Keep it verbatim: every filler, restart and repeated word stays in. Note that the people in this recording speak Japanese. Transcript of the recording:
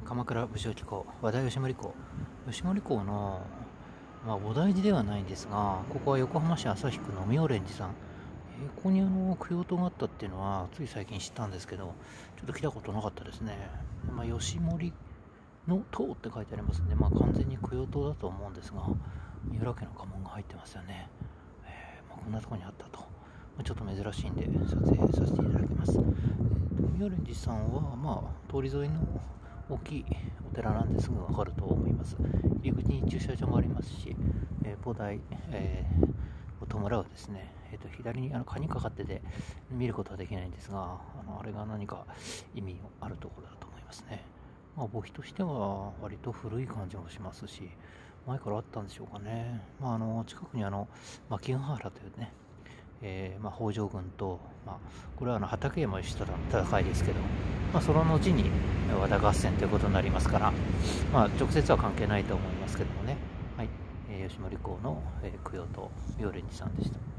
鎌倉武将機構和田義盛公義盛公の、まあ、菩提寺ではないんですが、ここは横浜市旭区の妙蓮寺さん、えーここにあの供養塔があったっていうのはつい最近知ったんですけど、ちょっと来たことなかったですね。まあ、義盛の塔って書いてありますんで、まあ、完全に供養塔だと思うんですが、三浦家の家紋が入ってますよね。えーまあ、こんなところにあったと、まあ、ちょっと珍しいんで撮影させていただきます。えーと妙蓮寺さんは、まあ、通り沿いの大きいお寺なんですぐ分かると思います。入り口に駐車場もありますし、えー、菩提、えー、を弔うですね、えー、と左にあの蚊にかかってて見ることはできないんですが、あのあれが何か意味あるところだと思いますね。まあ、墓碑としては割と古い感じもしますし、前からあったんでしょうかね。まあ、あの近くにあの牧ヶ原というね、えーまあ、北条軍と、まあ、これはあの畠山義忠の戦いですけど、まあ、その後に和田合戦ということになりますから、まあ、直接は関係ないと思いますけどもね。はい、えー、吉森公の、えー、供養塔妙蓮寺さんでした。